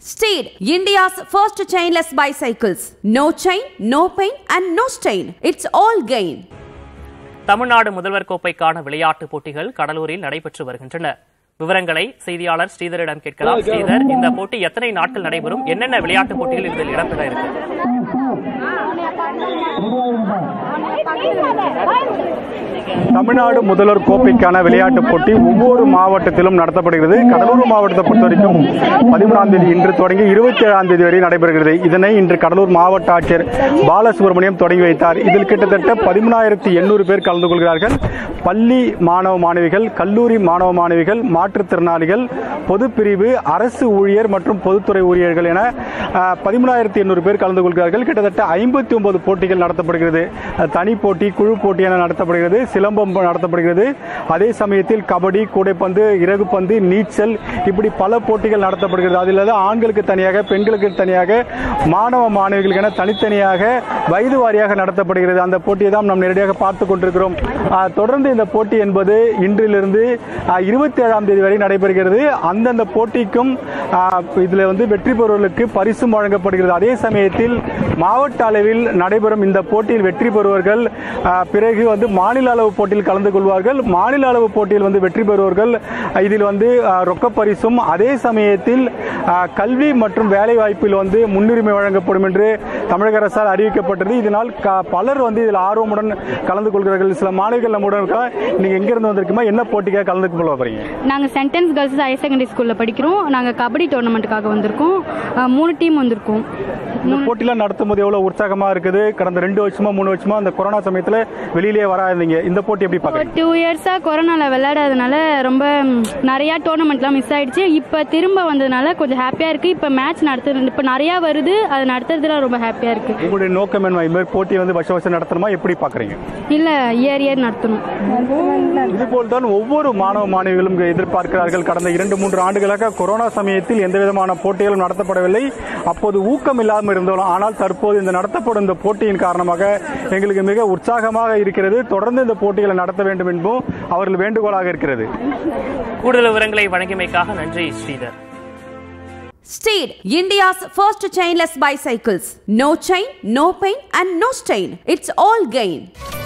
Steed, India's first chainless bicycles. No chain, no pain and no stain. It's all gain. Tamil Nadu முதல்வர் கோப்பைக்கான விளையாட்டு போட்டிகள் கடலூரில் நடைபெற்று வருகின்றன. விவரங்களை செய்தியாளர் ஸ்ரீதரிடம் கேட்கலாம். ஸ்ரீதர், இந்த போட்டி எத்தனை நாட்கள் நடைபெறும்? என்னென்ன விளையாட்டு போட்டிகள் இதில் இடம்பெற இருக்கு? தமிழ்நாடு முதல்வர் கோப்பைக்கான விளையாட்டுப் போட்டி ஒவ்வொரு மாவட்டத்திலும் நடத்தப்படுகிறது. கடலூர் மாவட்டத்தை பொறுத்தவரைக்கும் 13ஆம் தேதி இன்று தொடங்கி 27ஆம் தேதி வரை நடைபெறுகிறது. இதனை இன்று கடலூர் மாவட்ட ஆட்சியர் பாலசுப்ரமணியம் தொடங்கி வைத்தார். இதில் கிட்டத்தட்ட 13,800 பேர் கலந்து கொள்கிறார்கள். பள்ளி மாணவ மாணவிகள், கல்லூரி மாணவ மாணவிகள், மாற்றுத்திறனாளிகள், பொதுப்பிரிவு, அரசு ஊழியர் மற்றும் பொதுத்துறை ஊழியர்கள் என 13,800 பேர் கலந்து கொள்கிறார்கள். கிட்டத்தட்ட 59 போட்டிகள் நடத்தப்படுகிறது. தனி போட்டி, குழு போட்டி என நடத்தப்படுகிறது. சிலம்பம் நடத்தப்படுகிறது. அதே சமயத்தில் கபடி, கூடைப்பந்து, இறகுப்பந்து, நீச்சல் இப்படி பல போட்டிகள் நடத்தப்படுகிறது. அதில் ஆண்களுக்கு தனியாக, பெண்களுக்கு தனியாக, மாணவ மாணவிகளுக்கு என தனித்தனியாக வயது வாரியாக நடத்தப்படுகிறது. அந்த போட்டியை தான் நாம் நேரடியாக பார்த்துக் கொண்டிருக்கிறோம். தொடர்ந்து இந்த போட்டி என்பது இன்றிலிருந்து 27ஆம் தேதி வரை நடைபெறுகிறது. அந்தந்த போட்டிக்கும் இதில் வெற்றி பெறுவர்களுக்கு பரிசும் வழங்கப்படுகிறது. அதே சமயத்தில் மாவட்ட அளவில் நடைபெறும் இந்த போட்டியில் வெற்றி பெறுவர்கள் பிறகு மாநில அளவு போட்டியில் கலந்து கொள்வார்கள். மாநில அளவு போட்டியில் வெற்றி பெறுவர்கள் இதில் ரொக்க பரிசும், அதே சமயத்தில் கல்வி மற்றும் வேலை வாய்ப்பில் முன்னுரிமை வழங்கப்படும் என்று தமிழக அரசால் அறிவிக்கப்பட்டது. இதனால் பலர் இதில் ஆர்வமுடன் கலந்து கொள்கிறார்கள். சில மாணவிகள் நம்முடன் நீங்க எங்க இருந்து வந்திருக்கீங்க, என்ன போட்டிக்காக கலந்து கொள்ள போறீங்க? நாங்க சென்டென்ஸ் கேர்ள்ஸ் ஹையர் செகண்டரி ஸ்கூல்ல படிக்கிறோம். நாங்க கபடி டோர்னமெண்ட்டுக்காக வந்திருக்கோம். 3 டீம் வந்திருக்கோம். இந்த போட்டிலாம் நடத்தும் போது எவ்வளவு உற்சாகமா இருக்குது? கடந்த 2 வருஷமா 3 வருஷமா அந்த கொரோனா சமயத்துல வெளியிலே வராதீங்க. இந்த போட்டி எப்படி பாக்குறீங்க? 2 இயர்ஸா கொரோனால விளையாடாதனால ரொம்ப நிறைய டோர்னமெண்ட்லாம் மிஸ் ஆயிடுச்சு. இப்ப திரும்ப வந்ததுனால கொஞ்சம் ஹாப்பியா இருக்கு. இப்ப மேட்ச் நடத்துறது இப்ப நிறைய வருது. அது நடத்துறதுல ரொம்ப ஹாப்பியா இருக்கு. உங்களுடைய நோக்கம் என்ன? இந்த போட்டி வருஷம் நடத்தணுமா, எப்படி பாக்குறீங்க? இல்ல, இயர் நடத்தணும். இதுபோல் தான் ஒவ்வொரு மாணவ மாணவிகளும் எதிர்பார்க்கிறார்கள். கடந்த 2-3 ஆண்டுகளாக கொரோனா சமயத்தில் எந்த விதமான போட்டிகளும் நடத்தப்படவில்லை. அப்போது ஊக்கம் இல்லாமல் இருந்தோம். ஆனால் தற்போது இந்த நடத்தப்படும் இந்த போட்டியின் காரணமாக எங்களுக்கு மிக உற்சாகமாக இருக்கிறது. தொடர்ந்து இந்த போட்டிகளை நடத்த வேண்டும் என்பதும் அவர்கள் வேண்டுகோளாக இருக்கிறது. கூடுதல் விவரங்களை வழங்கியமைக்காக நன்றி Sridhar. Steed, India's first chainless bicycles. No chain, no pain and no stain. It's all gain.